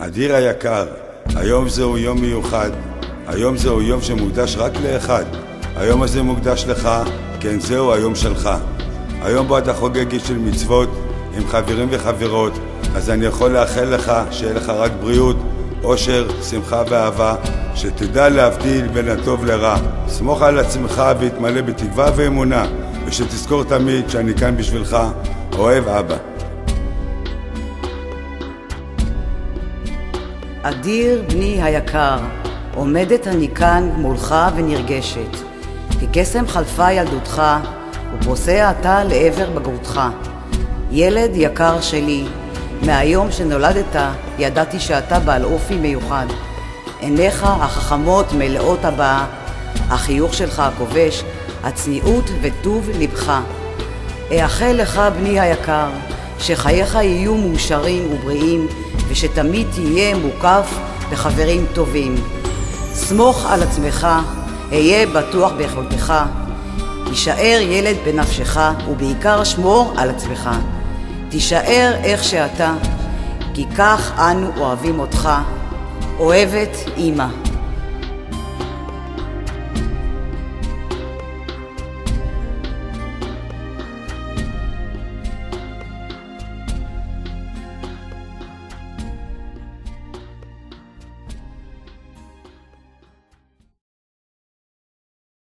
אדיר היקר, היום זהו יום מיוחד, היום זהו יום שמוקדש רק לאחד. היום הזה מוקדש לך, כן זהו היום שלך. היום בו אתה חוגג איש של מצוות עם חברים וחברות, אז אני יכול לאחל לך שיהיה לך רק בריאות, אושר, שמחה ואהבה, שתדע להבדיל בין הטוב לרע. סמוך על עצמך והתמלא בתקווה ואמונה, ושתזכור תמיד שאני כאן בשבילך. אוהב אבא. אדיר בני היקר, עומדת אני כאן מולך ונרגשת, כי קסם חלפה ילדותך ופוסע אתה לעבר בגרותך. ילד יקר שלי, מהיום שנולדת ידעתי שאתה בעל אופי מיוחד. עיניך החכמות מלאות הבאה, החיוך שלך הכובש, הצניעות וטוב לבך. אאחל לך בני היקר, שחייך יהיו מאושרים ובריאים, ושתמיד תהיה מוקף בחברים טובים. סמוך על עצמך, היה בטוח ביכולתך, תישאר ילד בנפשך, ובעיקר שמור על עצמך. תישאר איך שאתה, כי כך אנו אוהבים אותך. אוהבת אמא.